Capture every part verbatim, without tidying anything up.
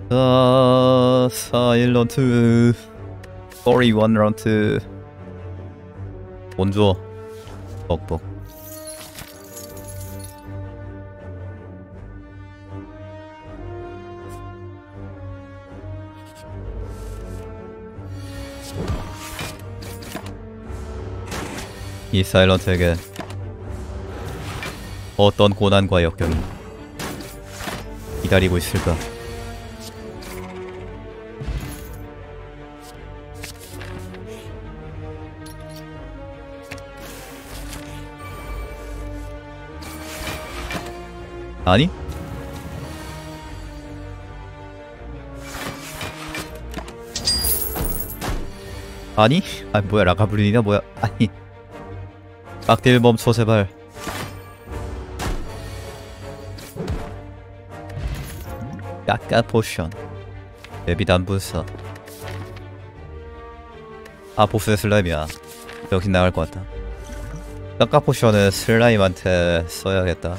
자, 사일런트 사십일 라운드 먼저 벅벅. 이 사일런트에게 어떤 고난과 역경이 기다리고 있을까? 아니? 아니? 아 뭐야, 라가블린이냐 뭐야? 아니, 빡딜 멈춰 제발. 까까 포션 데뷔 단분사. 아 보스의 슬라임이야. 여긴 나갈 것 같다. 까까 포션은 슬라임한테 써야겠다.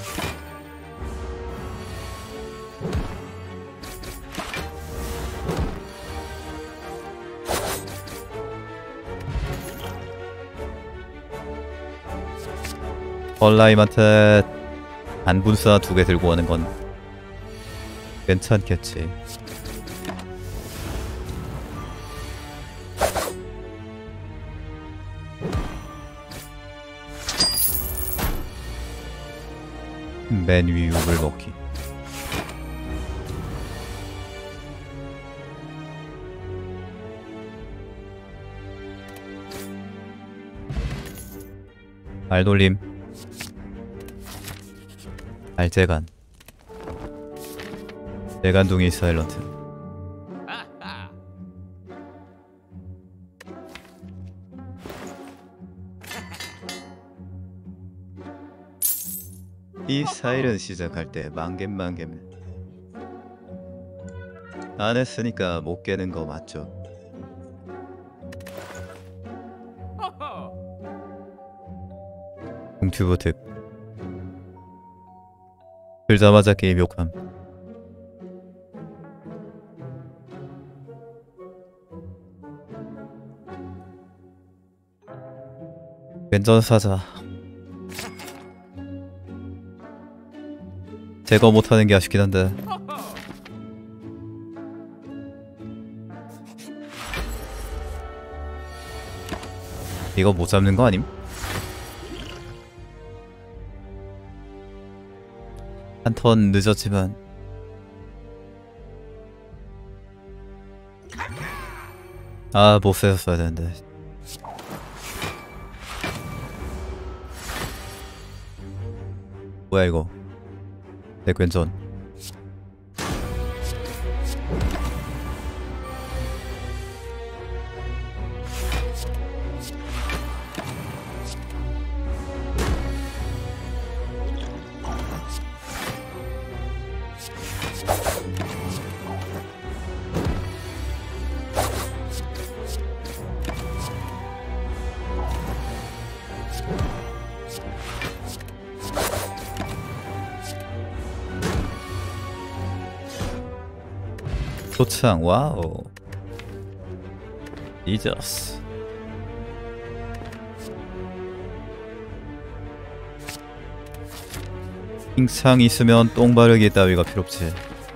슬라임한테 단분사 두 개 들고 오는 건 괜찮겠지. 맨 위 욕을 먹기. 알돌림. 알재간. 재간둥이 사일런트. 이 사일은 시작할 때 만겜만겜 안 했으니까 못 깨는 거 맞죠? 공튜브 팁. 들자마자 게임 욕함. 왼전 사자. 제거 못하는 게 아쉽긴 한데. 이거 못 잡는 거 아님? 한 턴 늦었지만 아 보스에서 써야 되는데. 뭐야 이거. 백왼전. 소창. 와우. 이저스. 킹창 있으면 똥 바르기 따위가 필요없지.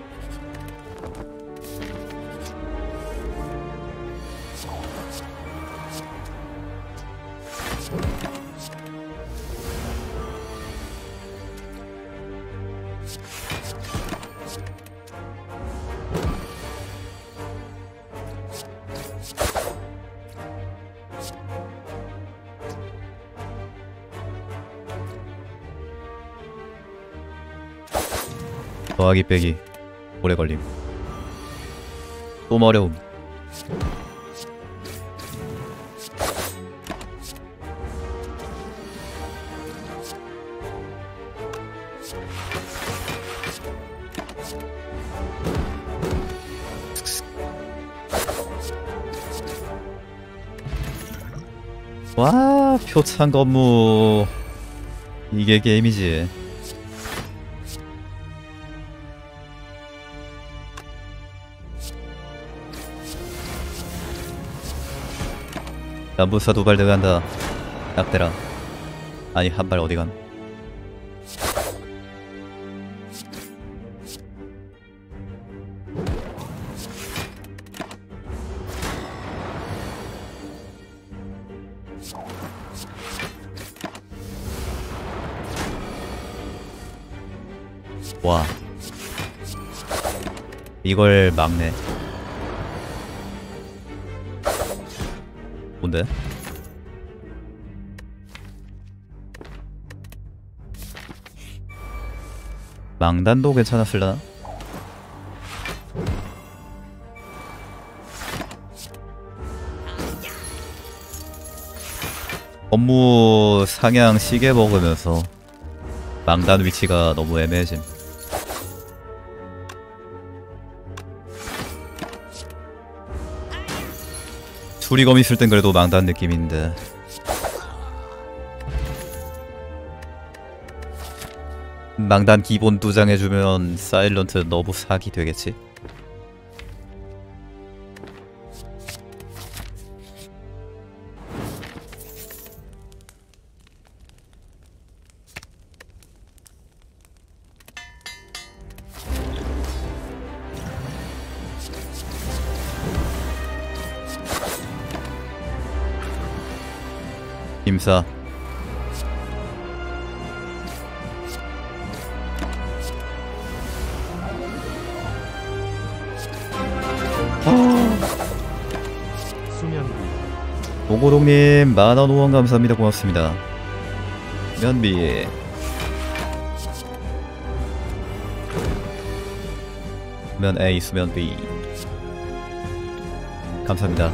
더하기 빼기 오래 걸림. 또 어려움. 와, 표창 건무. 이게 게임이지. 남부사 도발 들어간다. 낙대라. 아니 한 발 어디감? 와 이걸 막네. 뭔데? 망단도 괜찮았을라나? 업무 상향 시계 먹으면서 망단 위치가 너무 애매해짐. 수리검 있을 땐 그래도 망단 느낌인데 망단 기본 두 장 해주면 사일런트 너무 사기 되겠지? 임사 수면비 오고동님 만원 후원 감사합니다. 고맙습니다. 면비 수면 A 수면 B 감사합니다.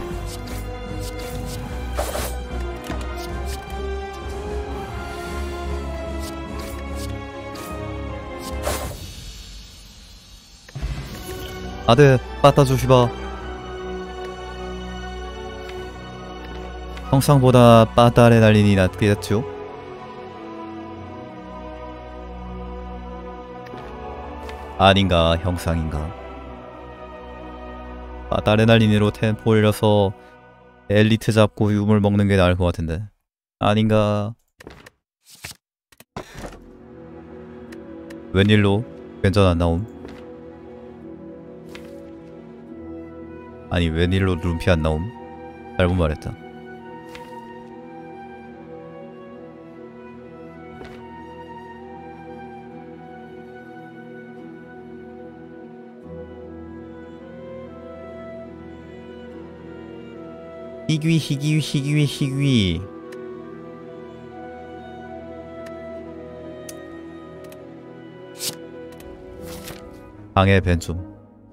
아들 빠따주시바. 형상보다 빠따레 날린이 낫겠죠? 아닌가 형상인가. 빠따레 날린이로 템포 올려서 엘리트 잡고 유물 먹는 게 나을 것 같은데 아닌가. 웬일로 괜찮 안 나옴? 아니 웬일로 룸피 안 나옴? 잘못 말했다. 희귀 희귀 희귀 희귀 방해 벤좀.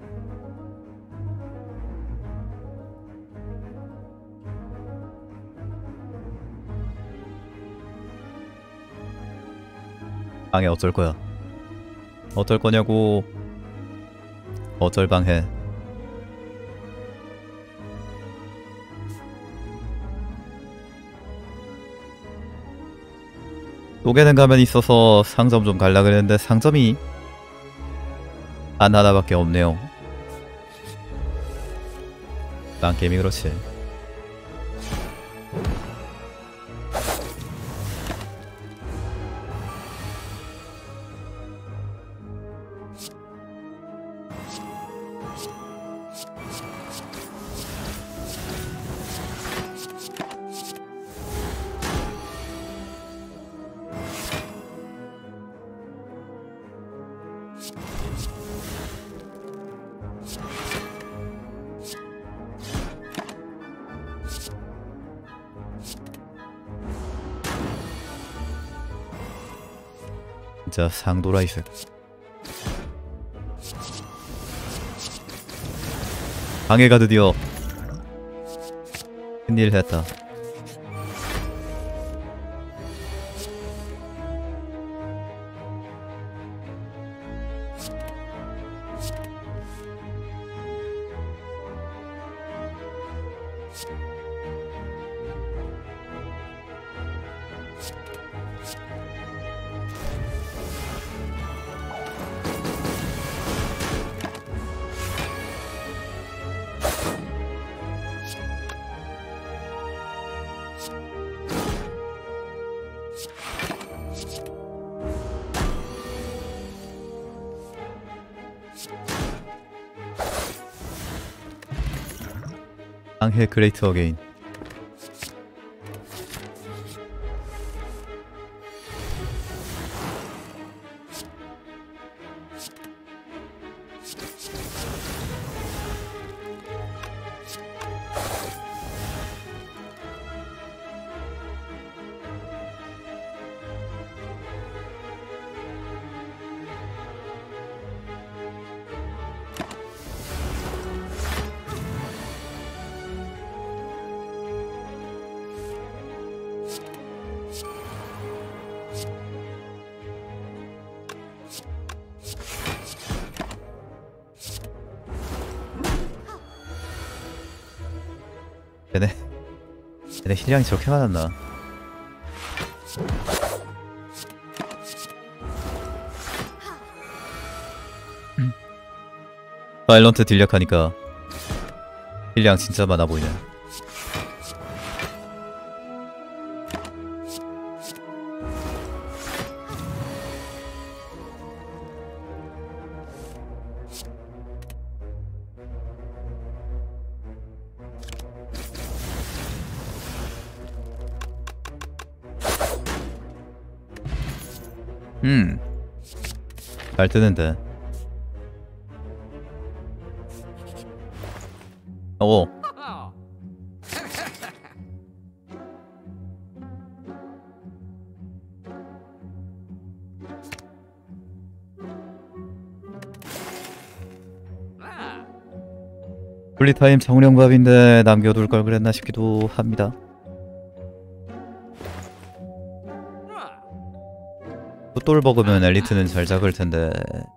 방해 어쩔 거야? 어쩔 거냐고. 어쩔 방해. 또 개는 가면이 있어서 상점 좀 갈라 그랬는데 상점이 단 하나밖에 없네요. 난 게임이 그렇지. 진짜 상도라이색. 방해가 드디어 큰일 했다. 앙헬 그레이트 어게인. 얘네 얘네 힐량이 저렇게 많았나? 음. 바일런트 딜력하니까 힐량 진짜 많아 보이네. 음, 잘 뜨는데. 오, 풀리타임 정령밥인데 남겨둘 걸 그랬나 싶기도 합니다. 똘 먹으면 엘리트는 잘 잡을 텐데.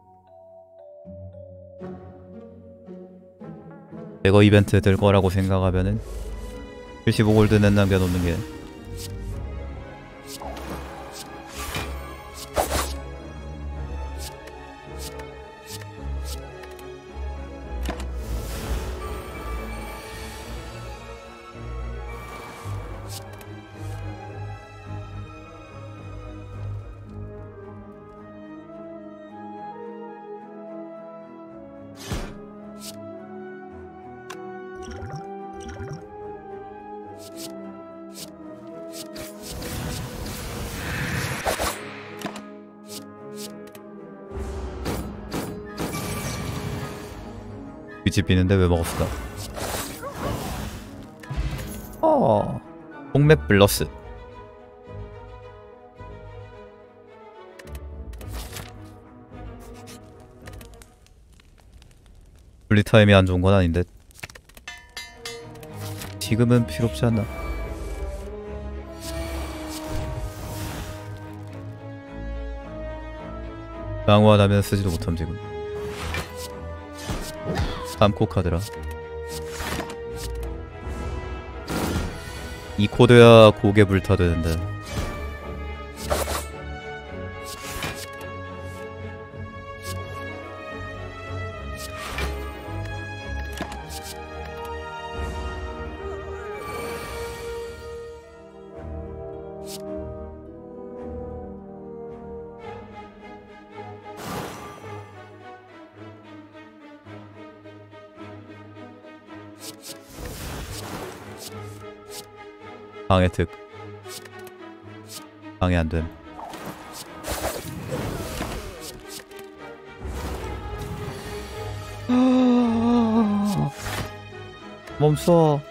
대거 이벤트 될 거라고 생각하면은 칠십오 골드는 남겨놓는 게. 윗집 비는데 왜 먹었을까? 어, 폭맵 블러스. 분리타임이 안 좋은 건 아닌데 지금은 필요 없지 않나? 강화하면 쓰지도 못함 지금. 삼코 카드라. 이 코드야 고개 불타되는데. 방해 특. 방해 안됨. 멈춰.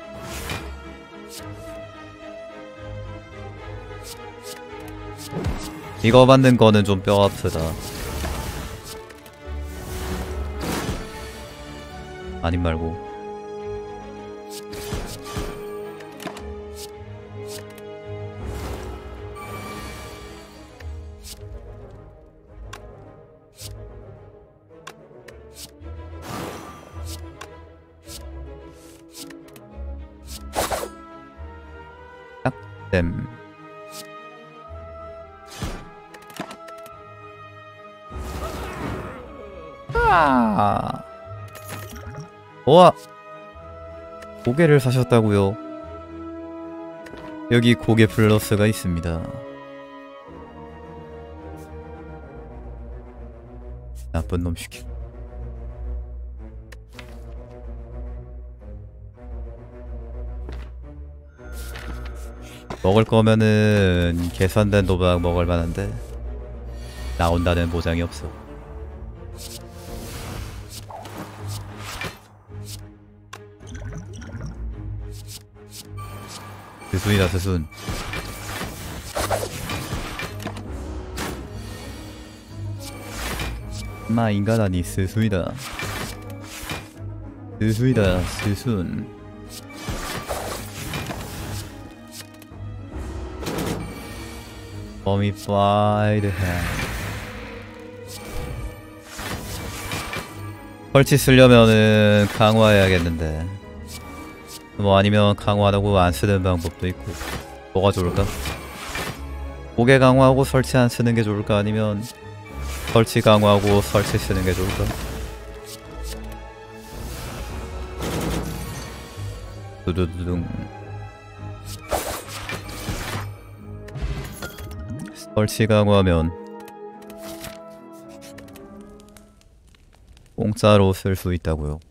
이거 만든 거는 좀 뼈 아프다. 아님 말고. 댐. 아. 우와. 고개를 사셨다고요? 여기 고개 플러스가 있습니다. 나쁜 놈 시키. 먹을 거면은 계산된 도박 먹을 만한데 나온다는 보장이 없어. 스순이다 스순. 마 인간 아니 스순이다. 스순이다 스순. 버미파이드 햄. 펄치 쓰려면은 강화해야겠는데 뭐 아니면 강화하고 안 쓰는 방법도 있고 뭐가 좋을까? 고개 강화하고 설치 안 쓰는 게 좋을까? 아니면 설치 강화하고 설치 쓰는 게 좋을까? 두두두둥. 설치 강화하면 공짜로 쓸 수 있다고요.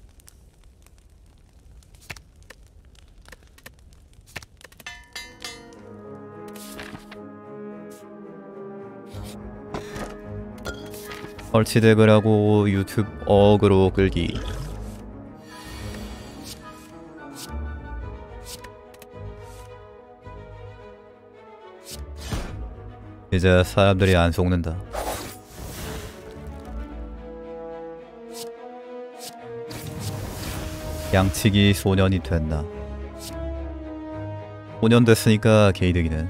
설치 덱을 하고 유튜브 어그로 끌기. 이제 사람들이 안 속는다. 양치기 소년이 됐나. 소년 됐으니까 개이득이네.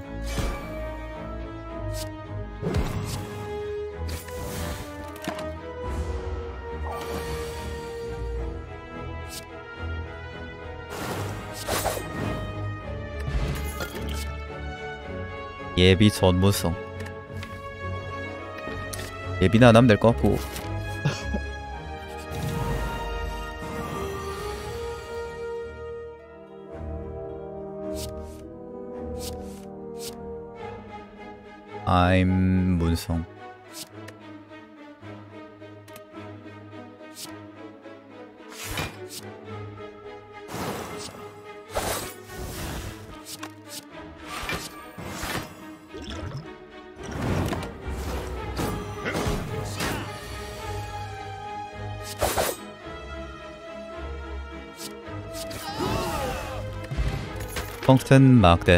예비 전문성. 예비는 안 하면 될 것 같고. I'm 문성. 펑스텐 막대.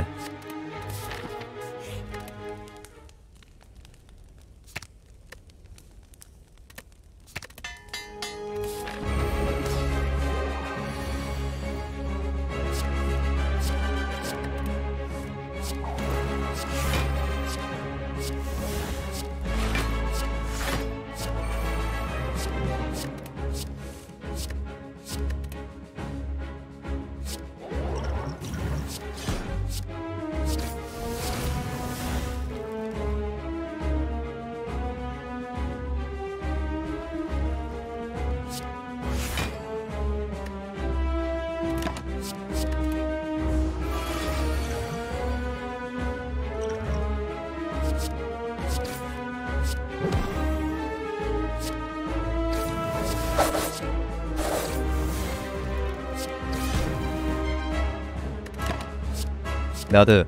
나드.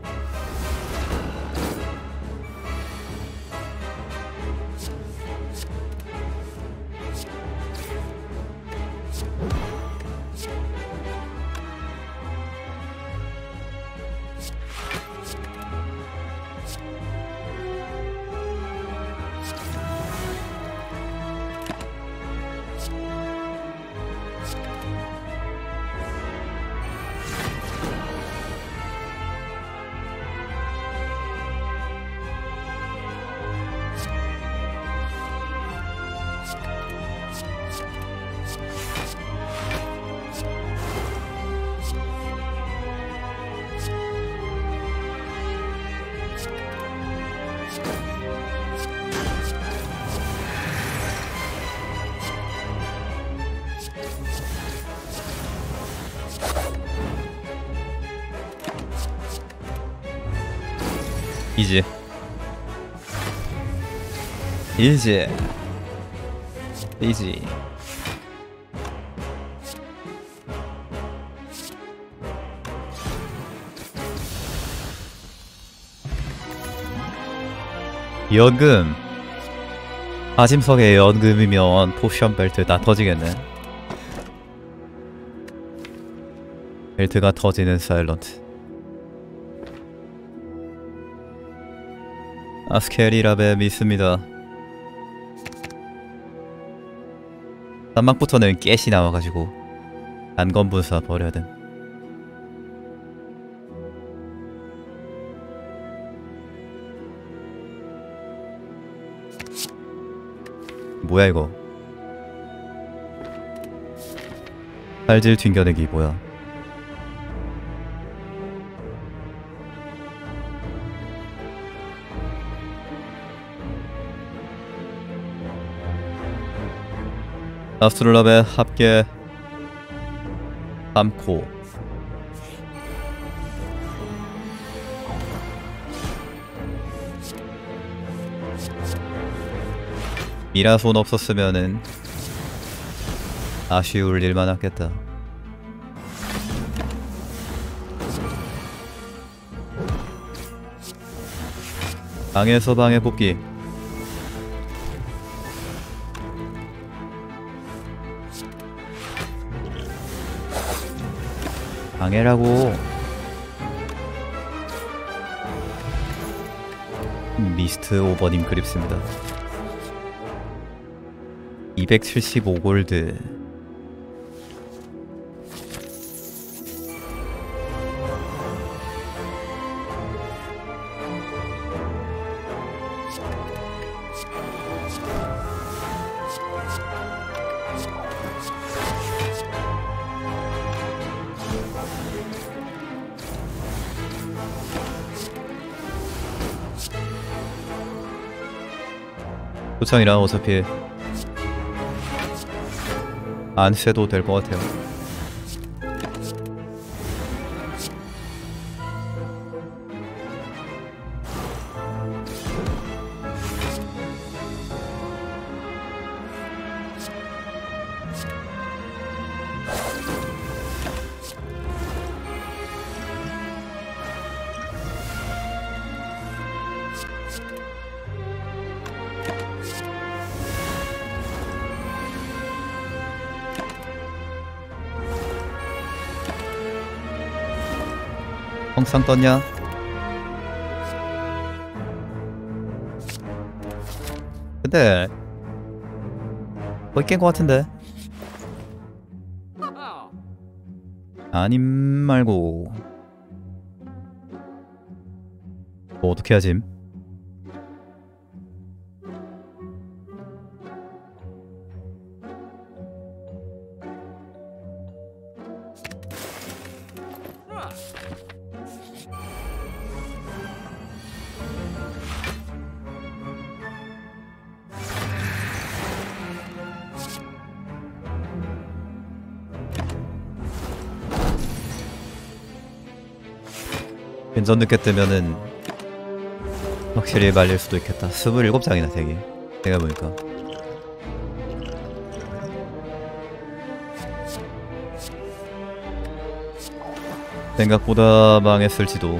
이지. 이지. 이지. 연금. 아짐석에 연금이면 포션 벨트 다 터지겠네. 벨트가 터지는 사일런트. 아스케리라베 믿습니다. 딴막부터는 깨시 나와가지고 단검분사 버려야 돼. 뭐야 이거? 살질 튕겨내기 뭐야? 아스트롤랍의 합계 삼 코. 미라손 없었으면은 아쉬울 일만 하겠다. 방에서 방에 뽑기. 방해라고. 미스트 오버님 그립습니다. 이백칠십오 골드. 도창이라 어차피 안 세도 될 것 같아요. 항상 떴냐? 근데 거의 깬 것 같은데. 아님 말고 뭐 어떻게 하짐? 괜전 늦게 뜨면은 확실히 말릴 수도 있겠다. 스물일곱 장이나 되게 생각해보니까. 생각보다 망했을지도.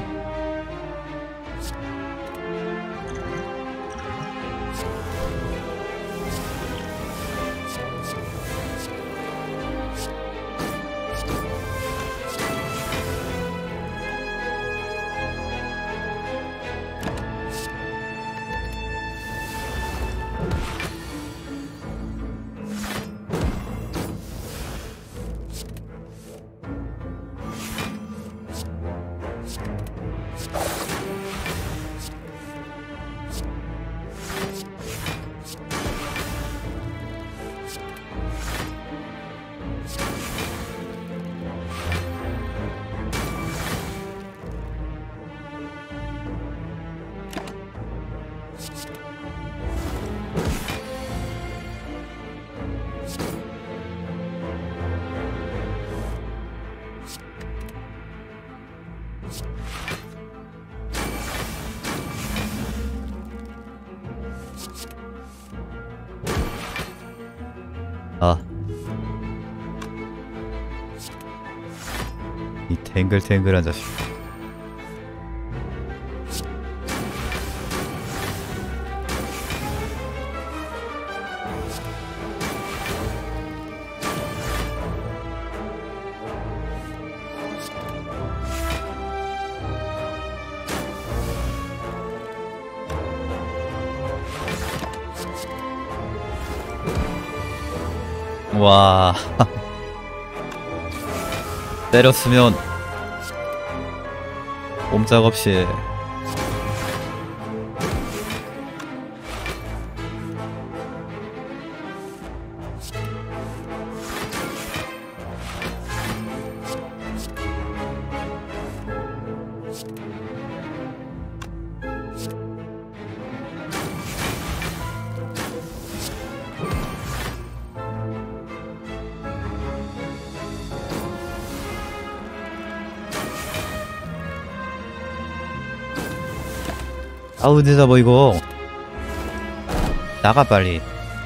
아, 이 탱글탱글한 자식. 와. 때렸으면 꼼짝없이. 아우 늦어 뭐 이거. 나가 빨리.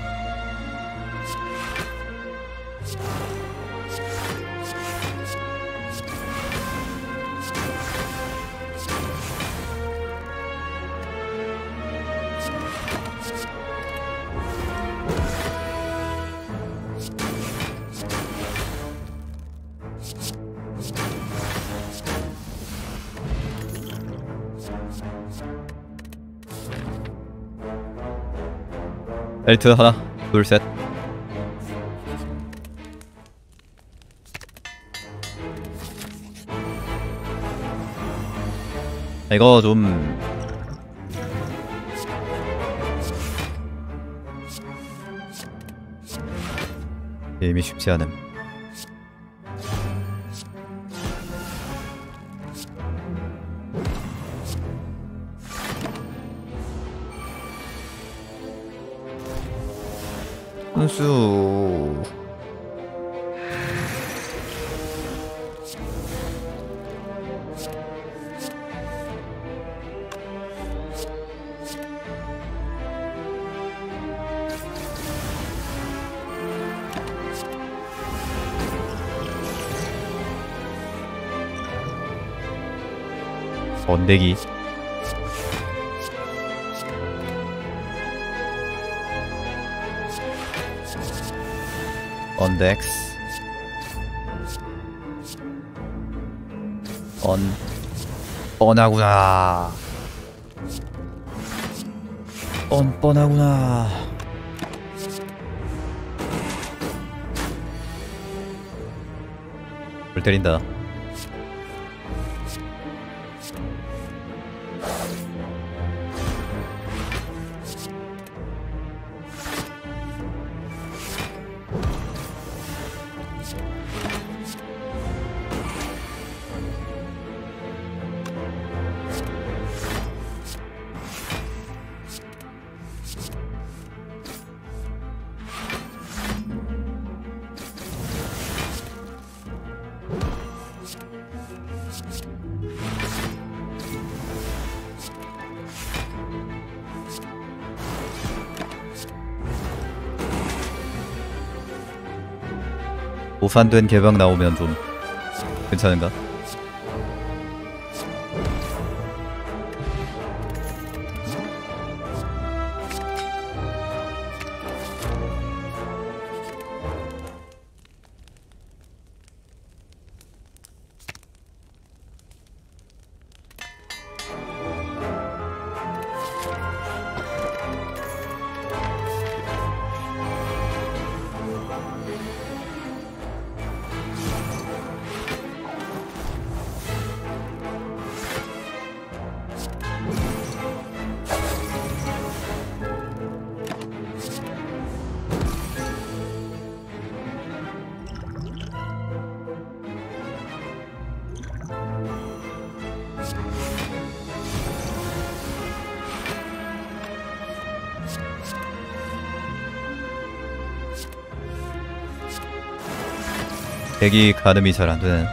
벨트 하나 둘셋. 이거 좀 게임이 쉽지 않음. 훈수. 번데기. 언덱스. 언 뻔하구나. 뻔뻔하구나. 불 때린다. 보산된 개방 나오면 좀 괜찮은가? 대기 가늠이 잘 안되네.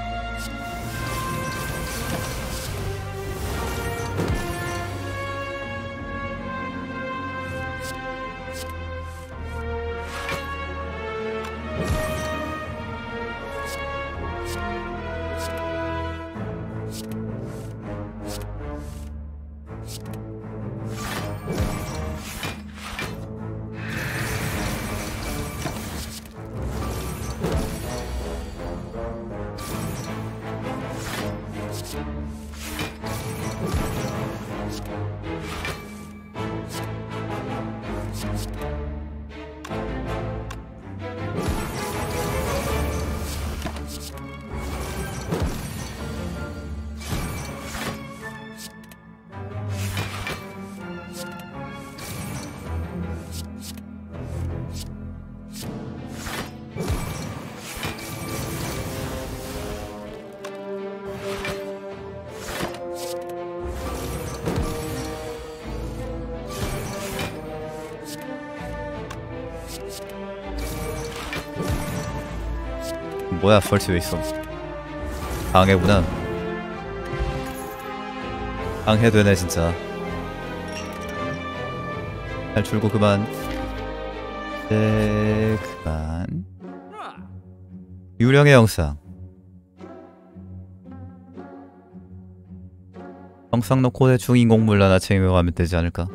뭐야 설치 왜 있어? 방해구나. 방해되네 진짜. 탈출구 그만. 네 그만. 유령의 영상. 영상 놓고 대충 인공물 하나 챙겨가면 되지 않을까?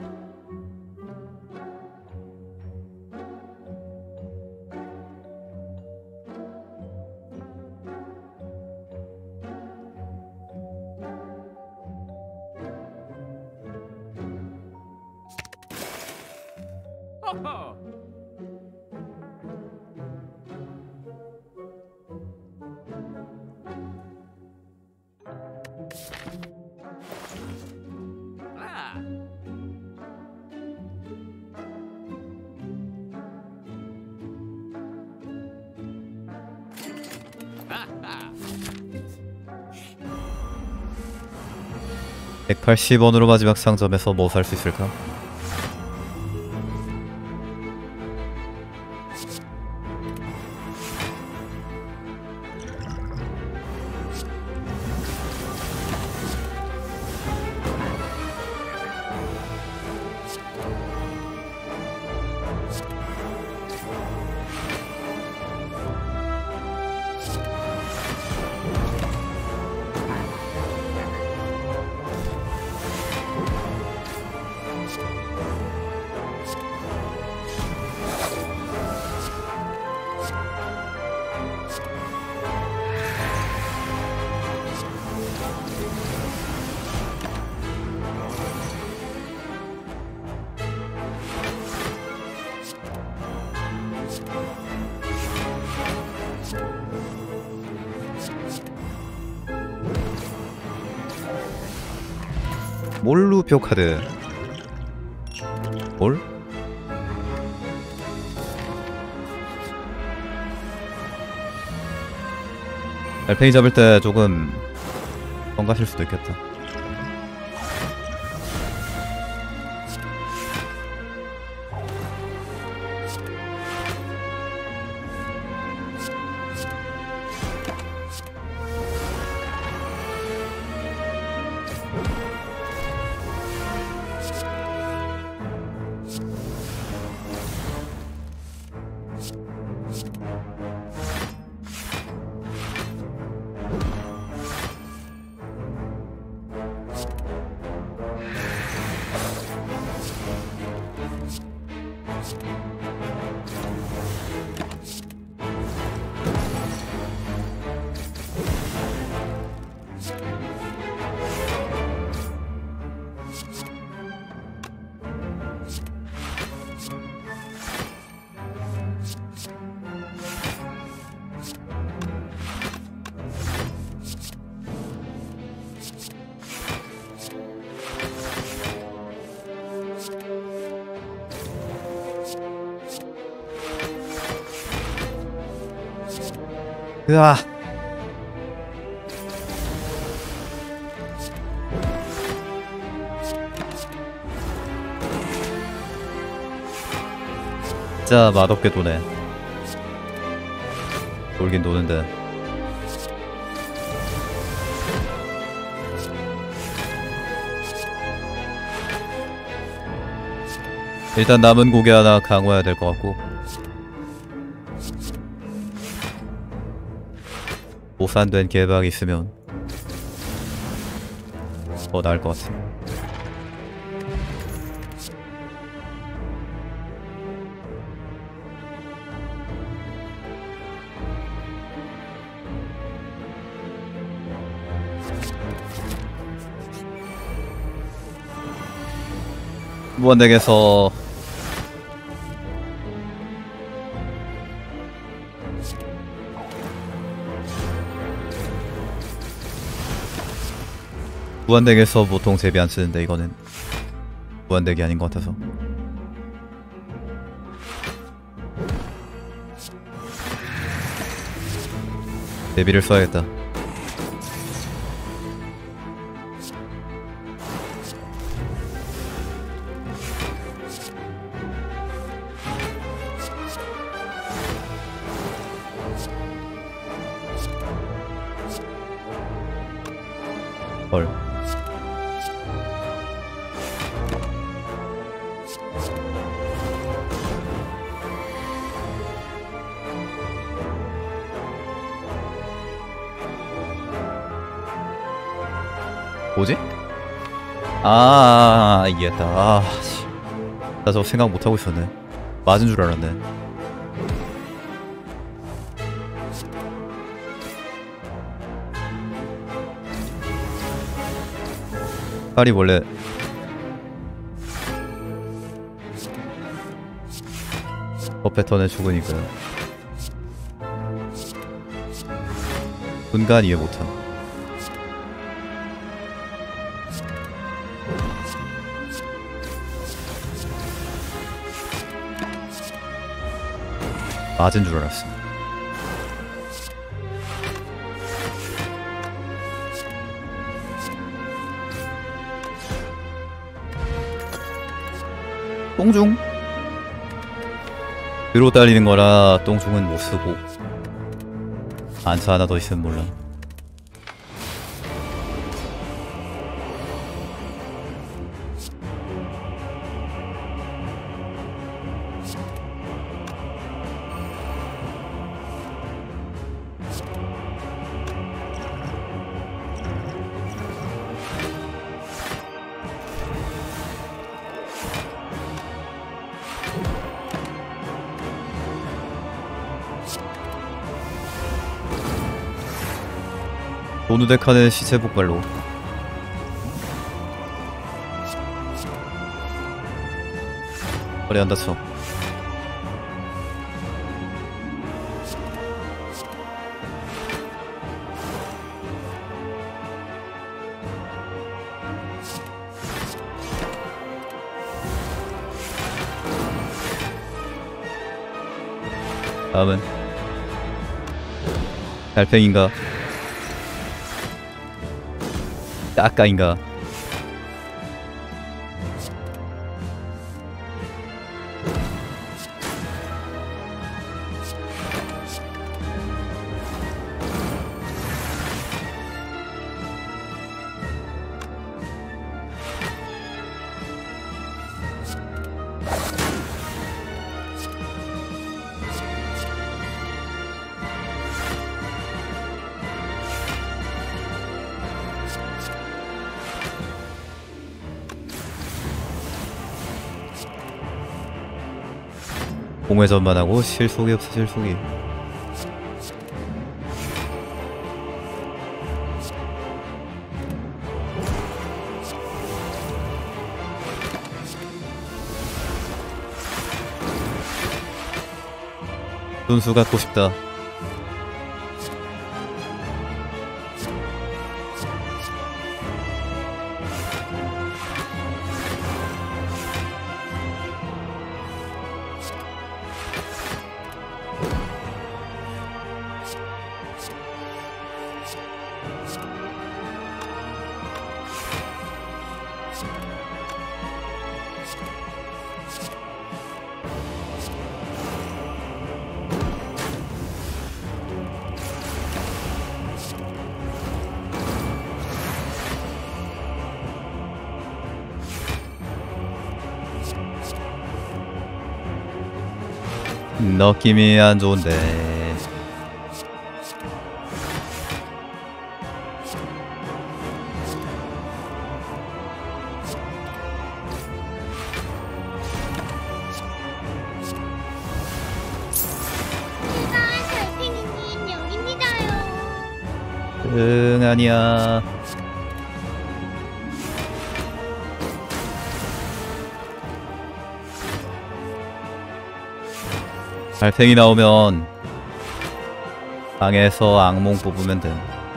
백팔십 원으로 마지막 상점에서 뭐 살 수 있을까? 몰루표 카드. 뭘? 달팽이 잡을 때 조금 뻥가실 수도 있겠다. 으아. 진짜 맛없게 도네. 돌긴 도는데. 일단 남은 고개 하나 강화해야 될 것 같고, 보산된 개박이 있으면 더 나을 것 같아. 무한덱에서 무한덱에서 보통 제비 안 쓰는데 이거는 무한덱이 아닌 것 같아서 제비를 써야겠다. 헐. 뭐지? 아, 이해했다. 아, 씨. 나 저거 생각 못하고 있었네. 맞은 줄 알았네. 빨리 원래 버 패턴에 죽으니까요. 순간 이해 못함. 맞은 줄 알았어. 똥중? 뒤로 달리는 거라 똥중은 못 쓰고 안차 하나 더 있으면 몰라. 노누데카는 시체 폭발로. 허리 안 다쳐. 다음은 달팽인가? 아까인가? 공회전만 하고 실속이 없어. 실속이. 순수 갖고 싶다. 느낌이 안 좋은데. 달팽이님 여기입니다요. 응, 아니야. 달팽이 나오면 방에서 악몽 뽑으면 돼.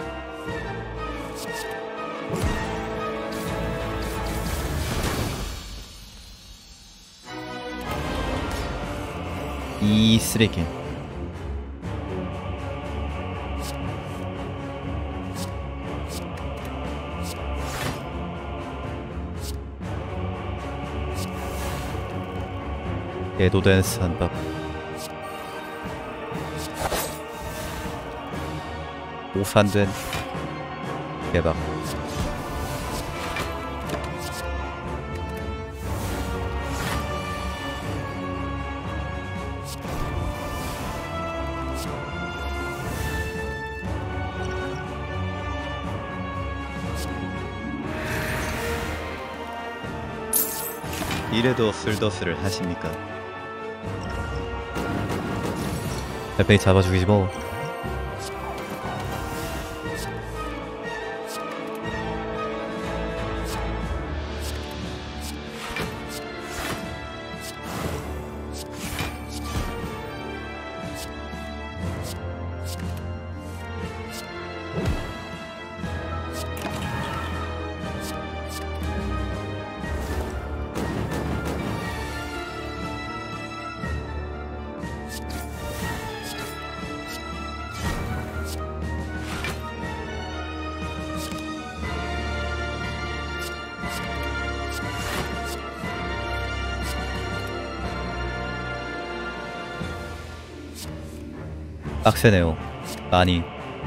이 쓰레기. 예도된 산밥. 오산된 개박. 이래도 쓸더스를 하십니까? 달팽이 잡아 죽이지 뭐. 빡세네요. 많이.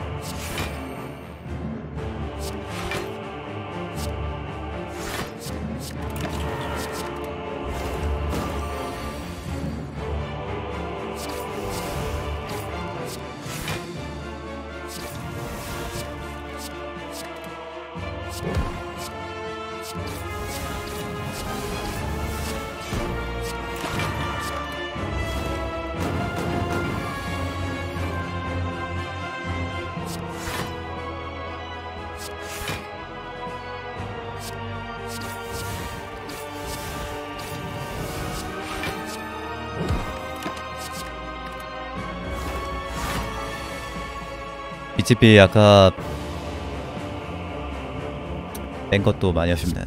비치피 아까 뺀 것도 많이 아쉽네.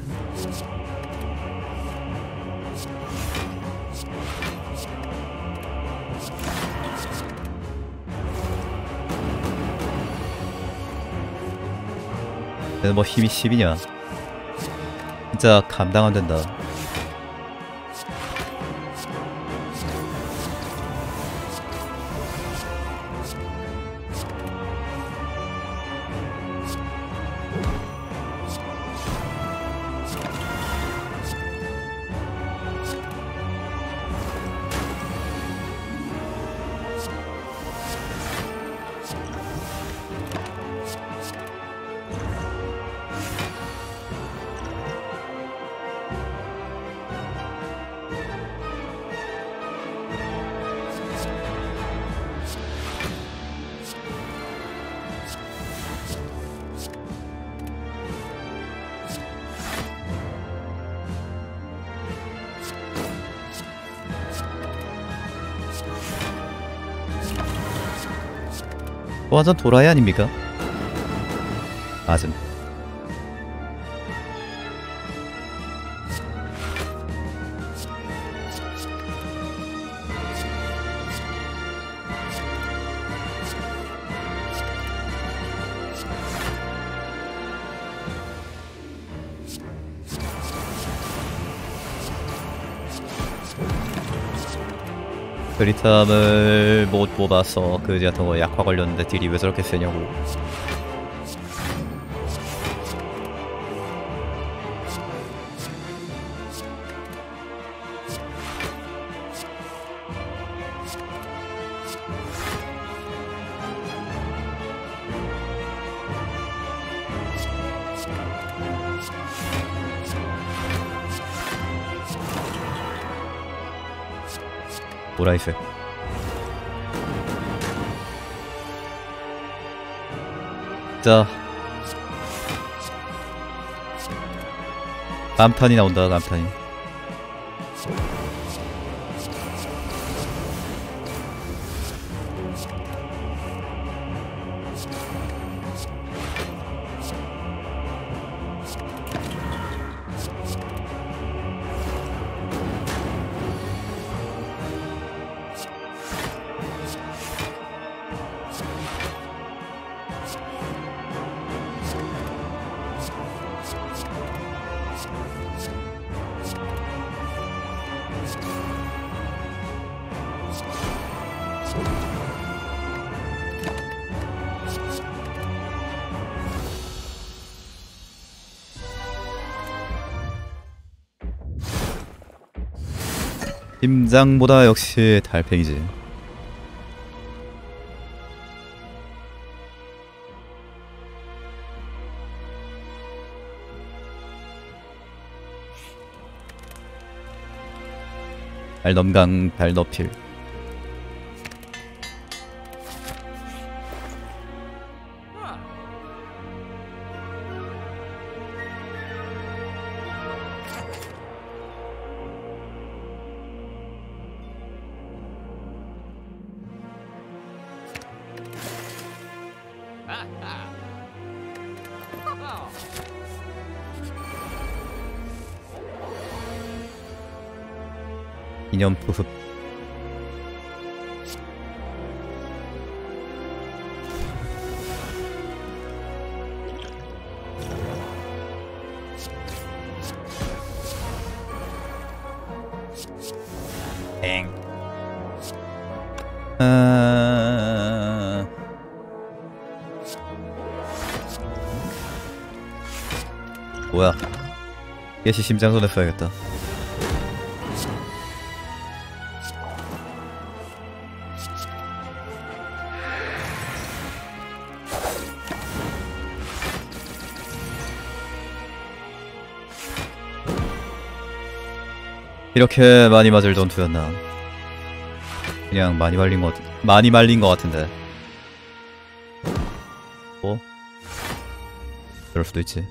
얘는 뭐 힘이 십이냐? 진짜 감당 안 된다. 뭐 완전 도라이 아닙니까? 맞음. 그리탐을 못 뽑아서 그지 같은 거 약화 걸렸는데 딜이 왜 저렇게 세냐고. 오라이스. 자, 감탄이 나온다. 감탄이. 심장보다 역시 달팽이지. 달넘강 달너필. 기념품. 엥. 아... 뭐야? 예시 심장손에 써야겠다. 이렇게 많이 맞을 전투였나? 그냥 많이 말린 것 같... 많이 말린 것 같은데. 뭐? 그럴 수도 있지.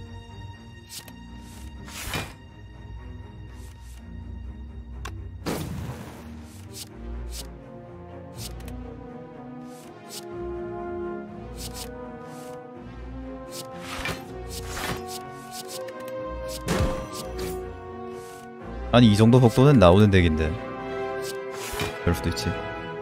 아니 이 정도 속도는 나오는 덱인데 그럴 수도 있지.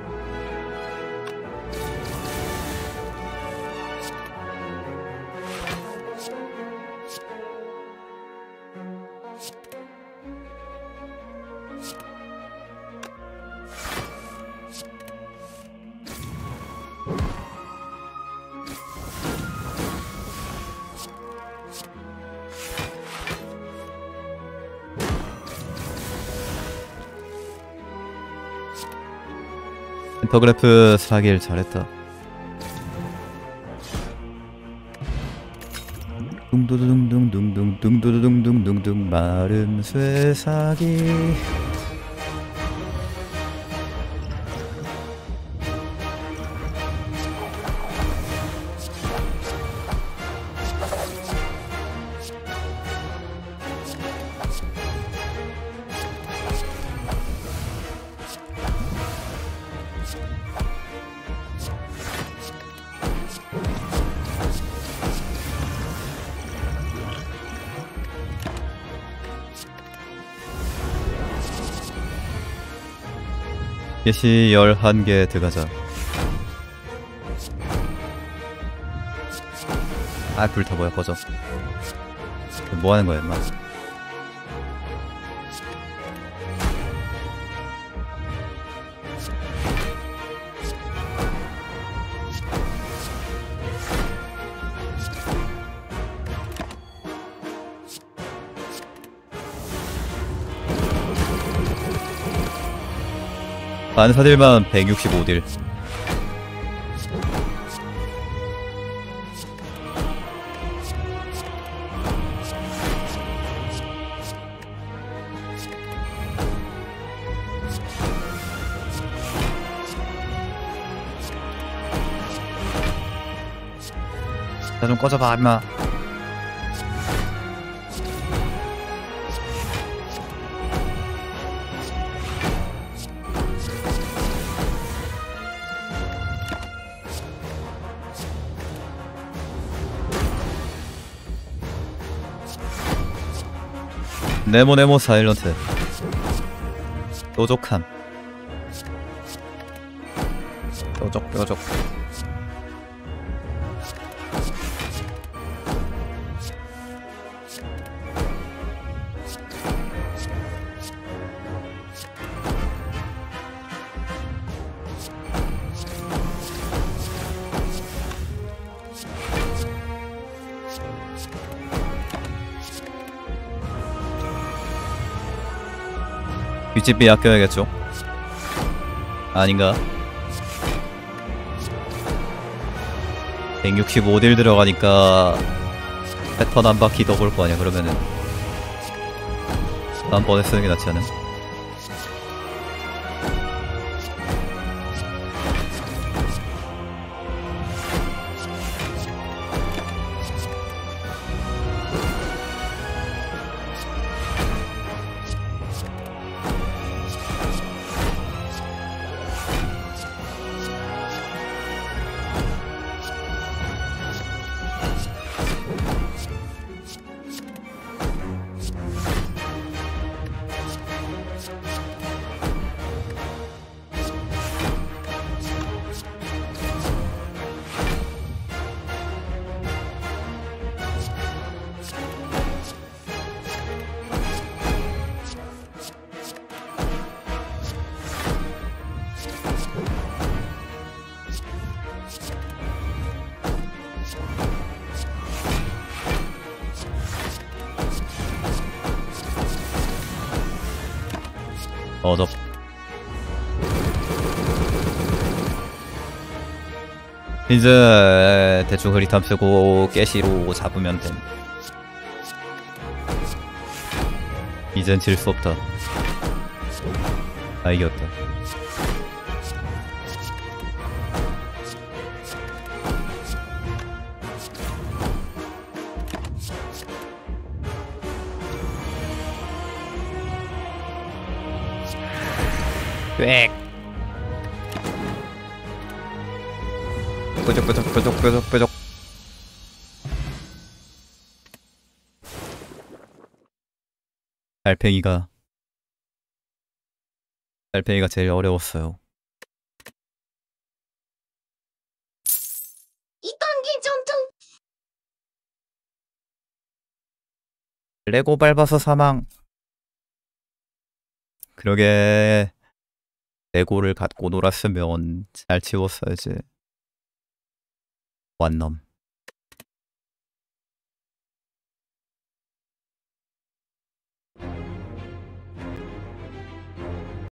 인터그래프 사길 잘했다. 둥두두둥둥둥둥둥두두둥둥둥둥 마름 쇠사기. 예시 열한 개 들어가자. 아 불타 뭐야 꺼져. 뭐하는 거야 임마. 반사딜만 백육십오 딜. 나 좀 꺼져봐 임마. 네모네모 사일런트 뾰족함. 뾰족 뾰족. 뒷집비 아껴야겠죠? 아닌가? 백육십오 딜 들어가니까 패턴 한 바퀴 더 볼 거 아니야. 그러면은 다음번에 쓰는 게 낫지 않은? 어접. 이제 대충 흐리탐 쓰고 깨시로 잡으면 됨. 이젠 질 수 없다. 아, 이겼다. 꽥. 뾰족 뾰족 뾰족 뾰족 뾰족. 달팽이가 달팽이가 제일 어려웠어요. 이 단계 전투. 레고 밟아서 사망. 그러게 레고를 갖고 놀았으면 잘 치웠어야지. 완넘.